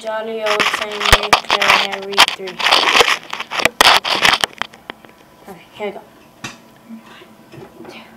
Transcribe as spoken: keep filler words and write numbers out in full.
jolly old Saint Nick Clarinet Reed three. Okay, here we go. One, two.